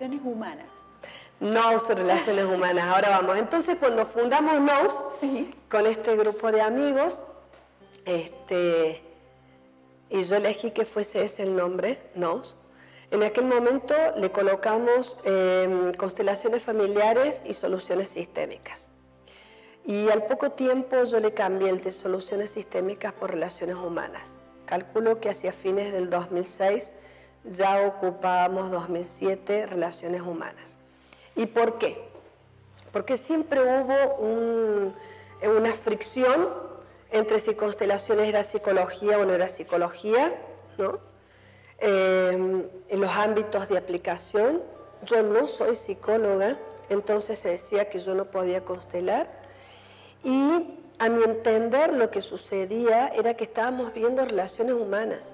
relaciones humanas. Nous, relaciones humanas. Ahora vamos. Entonces, cuando fundamos Nous, Sí. con este grupo de amigos, y yo elegí que fuese ese el nombre, Nous. En aquel momento le colocamos constelaciones familiares y soluciones sistémicas. Y al poco tiempo yo le cambié el de soluciones sistémicas por relaciones humanas. Calculo que hacia fines del 2006 ya ocupábamos 2007 relaciones humanas. ¿Y por qué? Porque siempre hubo una fricción entre si constelaciones era psicología o no era psicología, ¿no? En los ámbitos de aplicación. Yo no soy psicóloga, entonces se decía que yo no podía constelar. Y a mi entender lo que sucedía era que estábamos viendo relaciones humanas.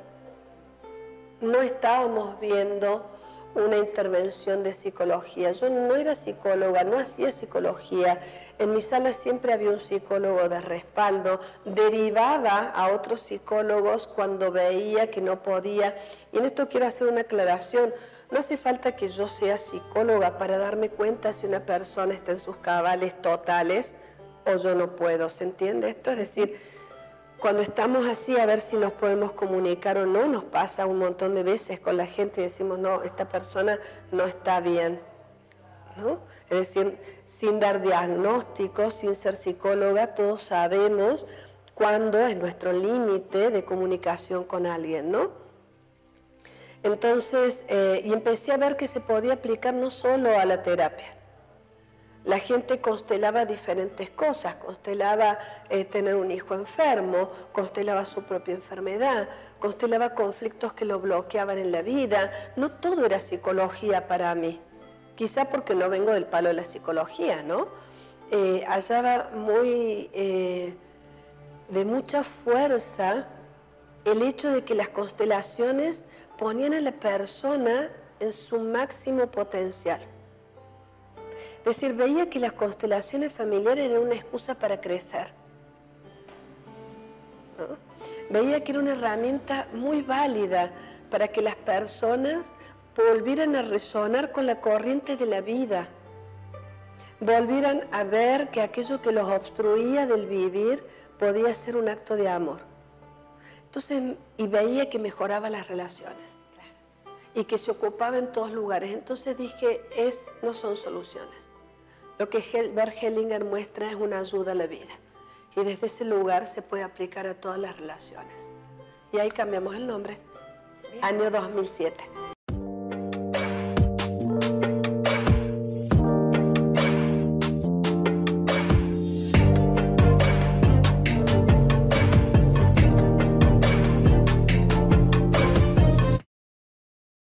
No estábamos viendo una intervención de psicología. Yo no era psicóloga, no hacía psicología. En mi sala siempre había un psicólogo de respaldo. Derivaba a otros psicólogos cuando veía que no podía. Y en esto quiero hacer una aclaración. No hace falta que yo sea psicóloga para darme cuenta si una persona está en sus cabales totales o yo no puedo. ¿Se entiende esto? Es decir, cuando estamos así a ver si nos podemos comunicar o no, nos pasa un montón de veces con la gente y decimos, no, esta persona no está bien, ¿no? Es decir, sin dar diagnósticos, sin ser psicóloga, todos sabemos cuándo es nuestro límite de comunicación con alguien, ¿no? Entonces, y empecé a ver que se podía aplicar no solo a la terapia. La gente constelaba diferentes cosas, constelaba tener un hijo enfermo, constelaba su propia enfermedad, constelaba conflictos que lo bloqueaban en la vida. No todo era psicología para mí, quizá porque no vengo del palo de la psicología, ¿no? Hallaba de mucha fuerza el hecho de que las constelaciones ponían a la persona en su máximo potencial. Es decir, veía que las constelaciones familiares eran una excusa para crecer, ¿no? Veía que era una herramienta muy válida para que las personas volvieran a resonar con la corriente de la vida, volvieran a ver que aquello que los obstruía del vivir podía ser un acto de amor. Entonces, y veía que mejoraba las relaciones y que se ocupaba en todos lugares. Entonces dije, no son soluciones. Lo que Bert Hellinger muestra es una ayuda a la vida. Y desde ese lugar se puede aplicar a todas las relaciones. Y ahí cambiamos el nombre. Bien. Año 2007.